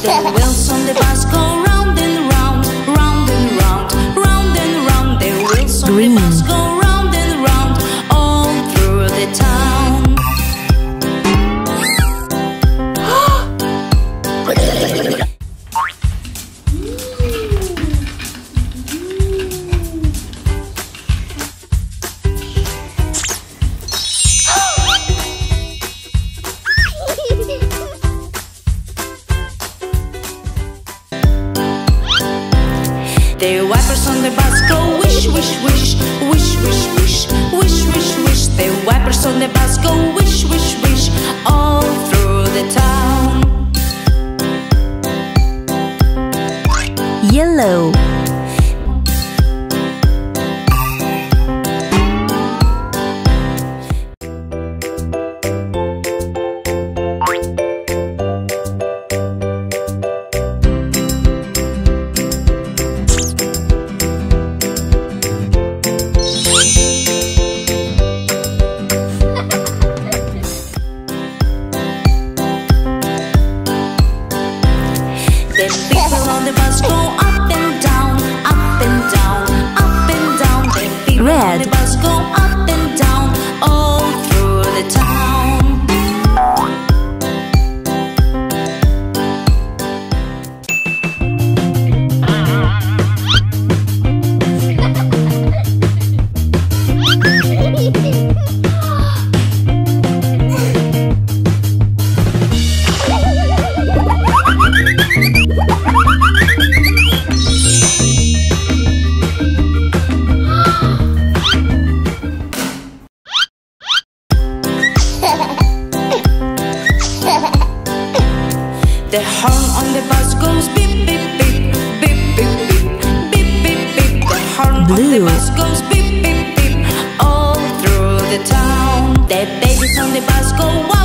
The wheels on the bus go round and round, round and round, round and round. The wheels on the bus go round and round, all through the town. The wipers on the bus go wish, wish, wish, wish, wish, wish, wish, wish, wish. The wipers on the bus go wish, wish, wish, all through the town. Yellow. The people on the bus go up and down, up and down, up and down. The people on the bus go up and down, all through the town. The horn on the bus goes beep, beep, beep, beep, beep, beep, beep, beep, beep. The horn on the bus goes beep, beep, beep, all through the town. The babies on the bus go